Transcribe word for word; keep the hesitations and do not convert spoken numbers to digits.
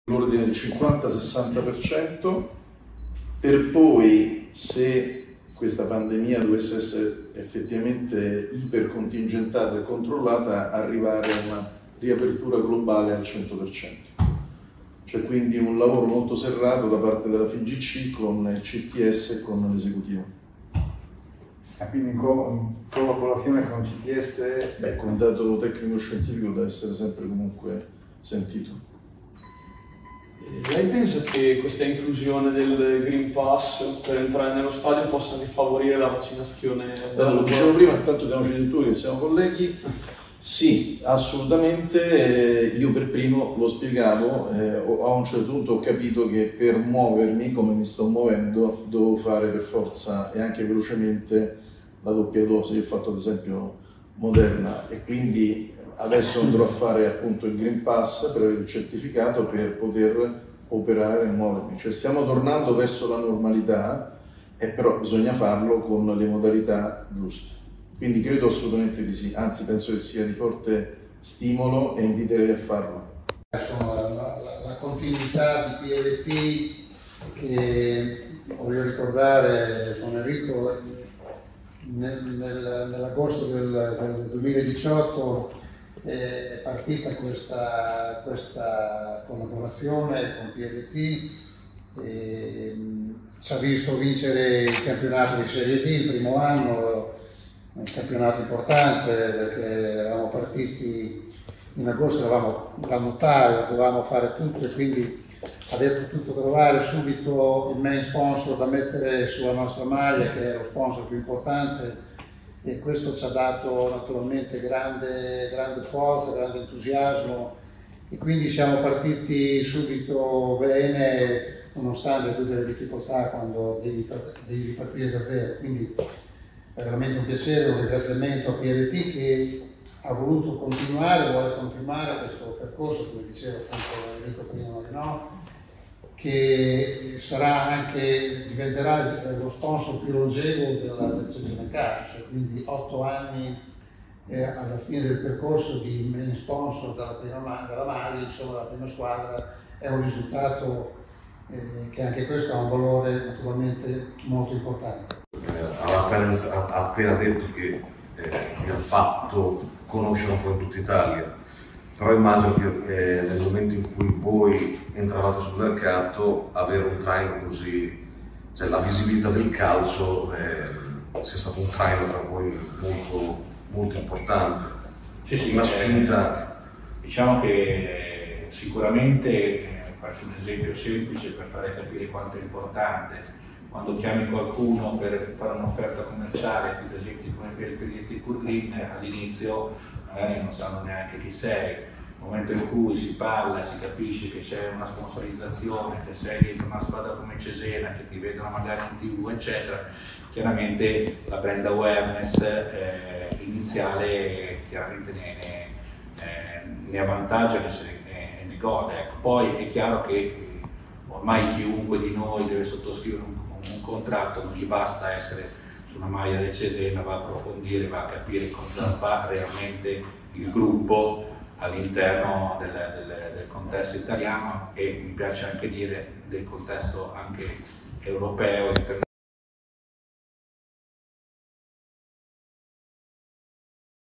l'ordine del cinquanta sessanta per cento, per poi, se questa pandemia dovesse essere effettivamente ipercontingentata e controllata, arrivare a una riapertura globale al cento per cento. C'è quindi un lavoro molto serrato da parte della F I G C con il C T S e con l'esecutivo. E quindi in, co in collaborazione con il C T S? Beh, il comitato tecnico scientifico deve essere sempre comunque sentito. Lei pensa che questa inclusione del Green Pass per entrare nello stadio possa rifavorire la vaccinazione? Allora, lo dicevo prima, intanto diamoci di tu che siamo colleghi. Sì, assolutamente. Io per primo lo spiegavo, eh, a un certo punto ho capito che per muovermi come mi sto muovendo devo fare per forza e anche velocemente la doppia dose. Io ho fatto ad esempio Moderna e quindi adesso andrò a fare appunto il Green Pass per avere il certificato per poter operare e muovermi. Cioè stiamo tornando verso la normalità, e però bisogna farlo con le modalità giuste. Quindi credo assolutamente di sì, anzi penso che sia di forte stimolo e inviterei a farlo. Insomma, la, la, la continuità di P L T che voglio ricordare con Enrico nel, nel, nell'agosto del, del duemiladiciotto è partita questa, questa collaborazione con P L T, e, ci ha visto vincere il campionato di Serie D il primo anno, un campionato importante perché eravamo partiti in agosto, eravamo dal notaio, dovevamo fare tutto e quindi aver potuto trovare subito il main sponsor da mettere sulla nostra maglia, che è lo sponsor più importante, e questo ci ha dato naturalmente grande, grande forza, grande entusiasmo, e quindi siamo partiti subito bene nonostante tutte le difficoltà quando devi, devi ripartire da zero. Quindi è veramente un piacere, un ringraziamento a P L T che ha voluto continuare, vuole continuare questo percorso, come diceva appunto Enrico prima, no? Che sarà anche, diventerà lo sponsor più longevo della, del Cesena Calcio, cioè quindi otto anni eh, alla fine del percorso di main sponsor della, prima, della maglia, insomma della prima squadra, è un risultato eh, che anche questo ha un valore naturalmente molto importante. Ha appena, ha appena detto che eh, vi ha fatto conoscere un po' in tutta Italia, però immagino che eh, nel momento in cui voi entravate sul mercato, avere un traino così, cioè la visibilità del calcio eh, sia stato un traino per voi molto, molto importante. Sì, sì, una spinta. Eh, diciamo che sicuramente, eh, faccio un esempio semplice per fare capire quanto è importante. Quando chiami qualcuno per fare un'offerta commerciale, per esempio come per il cliente Curlin, all'inizio magari non sanno neanche chi sei. Nel momento in cui si parla, si capisce che c'è una sponsorizzazione, che sei dentro una squadra come Cesena, che ti vedono magari in tv, eccetera, chiaramente la brand awareness eh, iniziale chiaramente ne, ne, eh, ne avvantaggia, ne, ne, ne gode. Ecco. Poi è chiaro che ormai chiunque di noi deve sottoscrivere un un contratto, non gli basta essere su una maglia del Cesena, va a approfondire, va a capire cosa fa realmente il gruppo all'interno del, del, del contesto italiano e mi piace anche dire del contesto anche europeo.